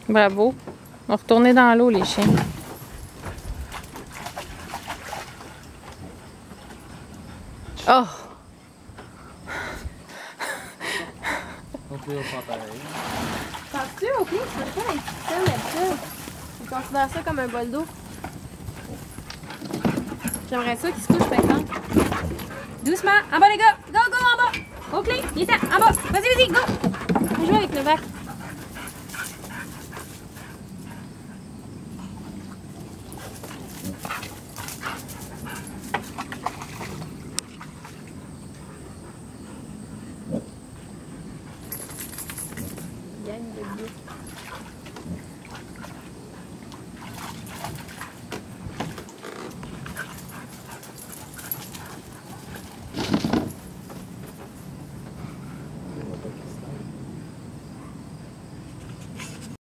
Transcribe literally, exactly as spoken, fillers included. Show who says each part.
Speaker 1: Bravo. On va retourner dans l'eau, les chiens. Oh!
Speaker 2: On peut faire pareil.
Speaker 3: Penses-tu au pire, tu peux pas être seul là-dessus? Tu considères ça comme un bol d'eau? J'aimerais ça qu'il se couche, par exemple. Doucement, en bas les gars! Go, go, en bas! Au clé, viens ça, en bas! Vas-y, vas-y, go! On joue avec le verre. Gagne de Dieu.